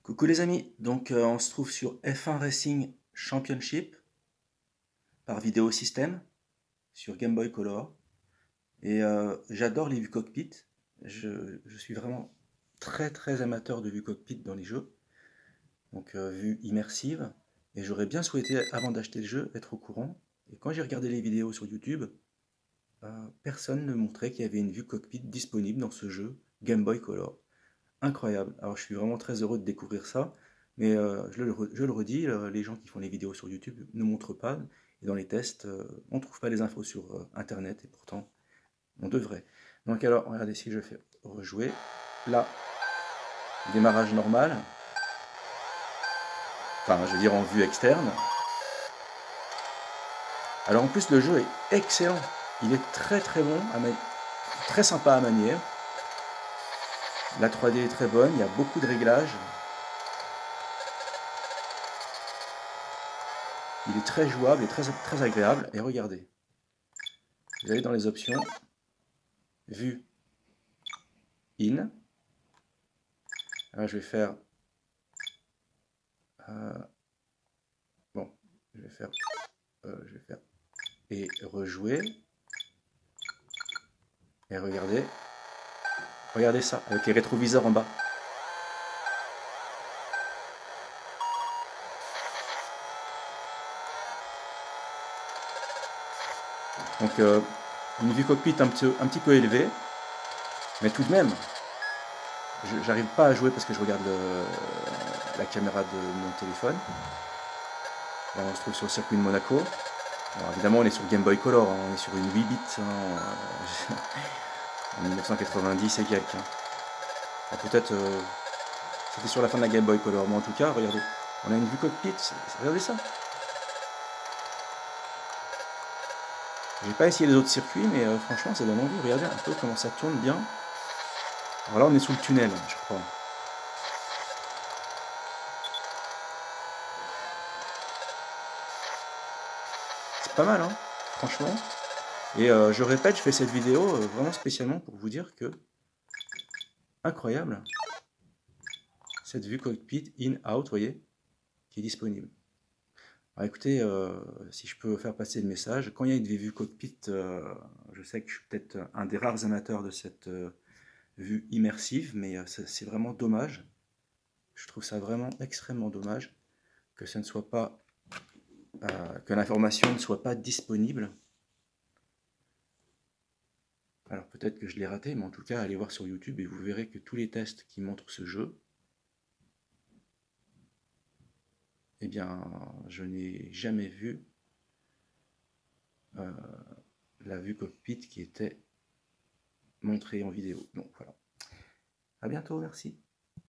Coucou les amis, donc on se trouve sur F1 Racing Championship par Vidéo System sur Game Boy Color et j'adore les vues cockpit. Je suis vraiment très amateur de vues cockpit dans les jeux, donc vues immersives, et j'aurais bien souhaité avant d'acheter le jeu être au courant. Et quand j'ai regardé les vidéos sur YouTube, personne ne montrait qu'il y avait une vue cockpit disponible dans ce jeu Game Boy Color. Incroyable. Alors je suis vraiment très heureux de découvrir ça, mais je le redis, les gens qui font les vidéos sur YouTube ne montrent pas, et dans les tests, on ne trouve pas les infos sur Internet, et pourtant on devrait. Donc alors, regardez, si je fais rejouer, là, démarrage normal, enfin je veux dire en vue externe. Alors en plus le jeu est excellent, il est très bon, très sympa à manier. La 3D est très bonne, il y a beaucoup de réglages. Il est très jouable et très agréable. Et regardez, vous allez dans les options, vue in. Alors je vais faire, bon, je vais faire et rejouer. Et regardez ça avec les rétroviseurs en bas. Donc une vue cockpit un petit peu élevée, mais tout de même, j'arrive pas à jouer parce que je regarde la caméra de mon téléphone. Là, on se trouve sur le circuit de Monaco. Alors, évidemment, on est sur Game Boy Color, hein, on est sur une 8 bits en 1990 et quelques. Hein. Peut-être c'était sur la fin de la Game Boy Color, mais en tout cas, regardez, on a une vue cockpit, regardez ça. J'ai pas essayé les autres circuits, mais franchement, ça donne envie. Regardez un peu comment ça tourne bien. Alors là, on est sous le tunnel, je crois. C'est pas mal, hein, franchement. Et je répète, je fais cette vidéo vraiment spécialement pour vous dire que incroyable cette vue cockpit in-out, vous voyez, qui est disponible. Alors écoutez, si je peux faire passer le message, quand il y a une vue cockpit, je sais que je suis peut-être un des rares amateurs de cette vue immersive, mais c'est vraiment dommage. Je trouve ça vraiment extrêmement dommage que ça ne soit pas, que l'information ne soit pas disponible. Alors peut-être que je l'ai raté, mais en tout cas, allez voir sur YouTube et vous verrez que tous les tests qui montrent ce jeu, eh bien, je n'ai jamais vu la vue cockpit qui était montrée en vidéo. Donc voilà. À bientôt, merci.